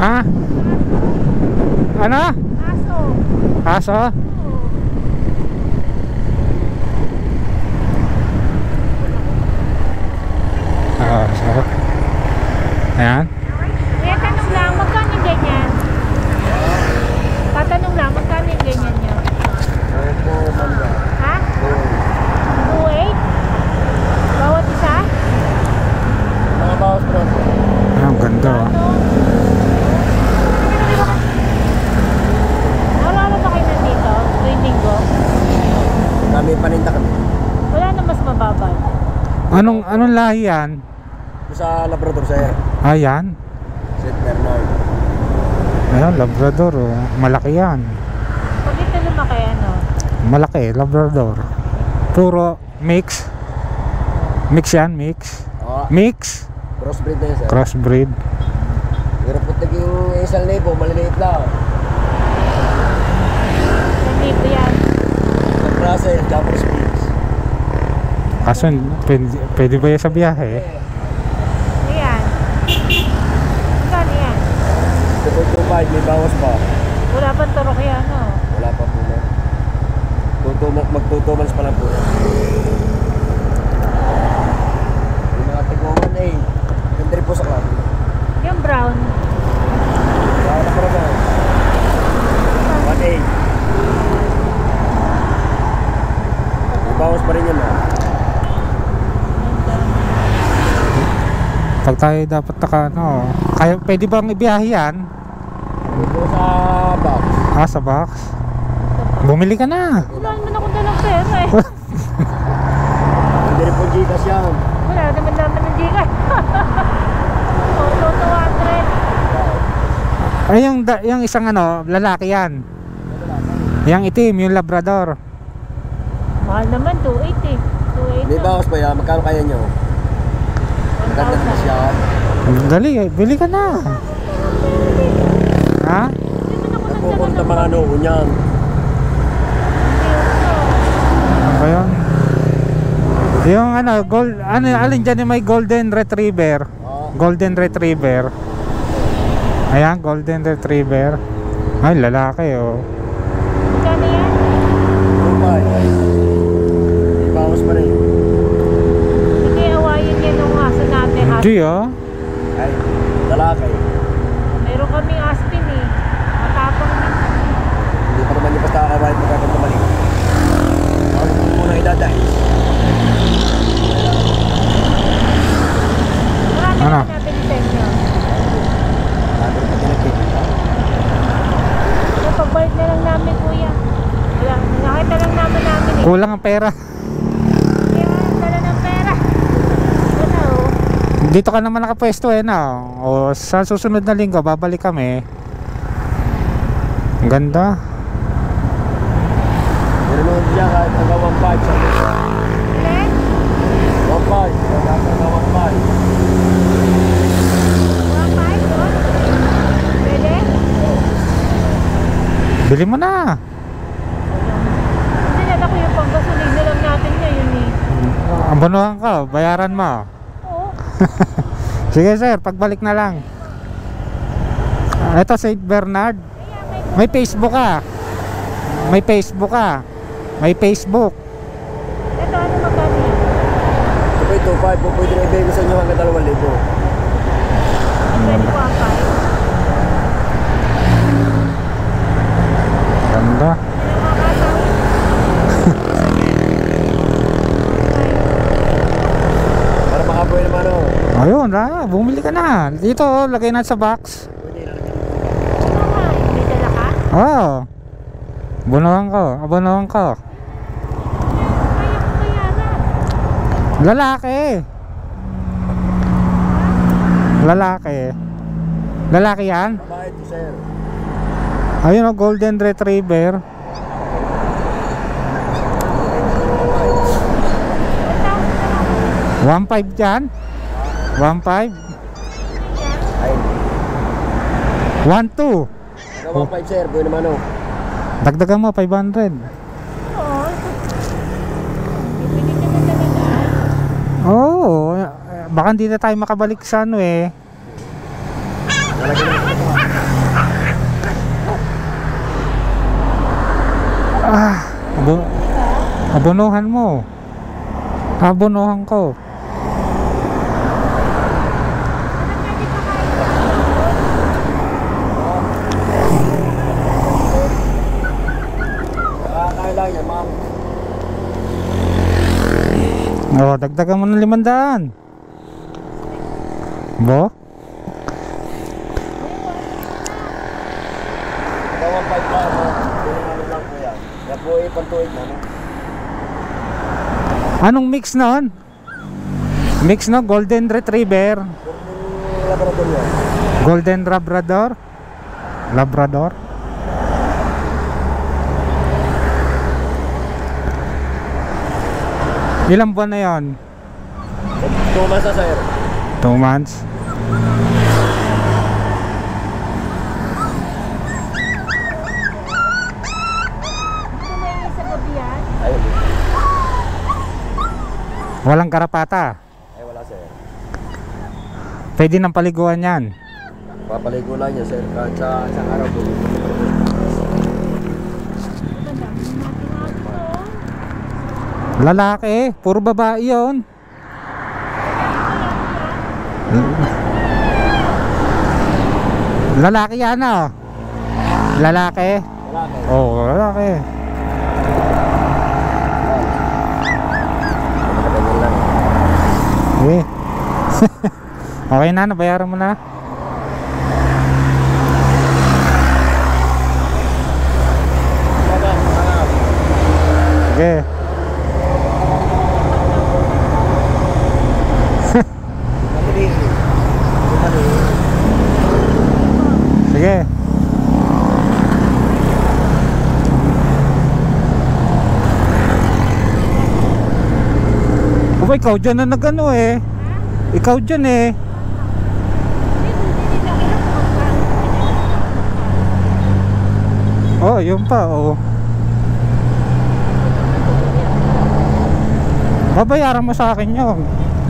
Ha? Ano? Aso. Aso? Aso. Ayan. Kaya tanong lang, magkano yung ganyan? Tatanong lang, magkano yung ganyan niya? Ha? 2.8? Bawat isa? Mga bawas bro. Ang ganda. Wala ba kayo nandito? Tuwing linggo? Kami paninda kami. Wala na mas mababa. Anong lahi yan? Sa Labrador sir. Ayan. St. Bernard. Ayan, Labrador. Oh. Malaki yan. Pag ito lumaki, ano? Malaki, Labrador. Puro mix. Mix yan, mix. Oo. Mix. Crossbreed na yun sir. Crossbreed. Pero po naging isang libo, maliliit lang. Nandito yan. Ang Russell, Jumper Speeds. Kaso, pwede ba yan sa biyahe? Ayan. Magkano yan? 2.25, may bawas pa. Wala pang turok yan, no? Wala pa po na. Mag-2 months pa lang po. Yung mga tigwaman eh. Ganda rin po sa club. Yung brown. Wala na para ba? 1.8. May bawas pa rin yun ha. Pag tayo dapat kaya pwede bang ibiyahe yan? Dito sa box. Sa box? Bumili ka na. Wala naman ako dalang pera eh. Hindi rin po Gcash yan. Wala naman ng Gcash. Auto 200. Ay, yung isang lalaki yan. Yung itim, yung Labrador. Mahal naman, 2.8 eh. 2.8 May bawas pa yan. Magkano kaya nyo? Ganda na siya. Dali, bili ka na. Ha? Nagpupunta mga unyang. Ano ba yun? Yung gold, alin dyan yung may golden retriever. Golden retriever. Ayan, golden retriever. Ay, lalaki oh. Magkano yan? May bawas pa rin. Hindi awayin yan nung aso natin. Hindi oh. Ay, lalaki. Meron kaming aspin eh. Matapang din. Hindi pa naman yung basta kakawahit magkakanta mali. Ano po muna idaday? Marami Ano? naman natin sa inyo. Sabi rin pati nagkikita. So, pagbalik na lang namin kuya. Wala, nakita lang namin eh. Kulang ang pera. Kaya dala ng pera. Ano oh. Dito ka naman nakapwesto O sa susunod na linggo babalik kami. Ang ganda. Pero nung diyan kahit hanggang 1.5 sabi ko. Ilan? 1.5. Hanggang 1.5 doon? Pwede? Bili mo na. Hindi nila ko yung panggasolina lang natin ngayon eh. Abonohan ka, bayaran mo. Oo. Sige sir, pagbalik na lang. Ito St. Bernard. May Facebook ka. May Facebook ka. May Facebook. Ito ano magkano yan? Ito po 2.5 po pwede na ibigay ko sa inyo hanggang 2,000. Pwede ko ang 5. Ganda. Para makabuhay naman Ayun bumili ka na. Dito lagay na sa box. May dala ka? Abonohan ko. Kaya ko bayaran. Lalaki yan. Babae ito sir. Ayun golden retriever. 1.5 dyan. 1.5. Ay, 1.2. hanggang 1.5 sir. Buhay naman Dagdagan mo 500. Oo. Bibili ka na talaga. Oo, baka hindi na tayo makabalik sa Nalagyan naman ito. Abonuhan mo. Abonuhan ko. Kaya lang yan, ma'am. Oh, dagdagan mo ng 500. Bo? Ikaw ang 5 lang, no? Ano lang po yan. Yan po ipantuig na, no? Anong mix nun? Mix no? Golden Retriever. Yung Labrador yan. Golden Labrador. Labrador. Ilang buwan na yon? 2 months na, sir. 2 months. Ito may sa gabi yan. Ayun. Walang karapata. Ay, wala, sir. Pwede ng paliguan yan. Papaligo lang niya, sir. Kahit sa isang araw po. Lalaki, puro babae yun. Lalaki yan ah. Lalaki. Wala, sir. Oo, lalaki. Ganyan lang. Eh. Okay na, nabayaran mo na. Sige. Sige. O ba, ikaw dyan na nag-ano eh. Ikaw dyan eh. Oh, yun pa, oh. Babayaran mo sa akin yun.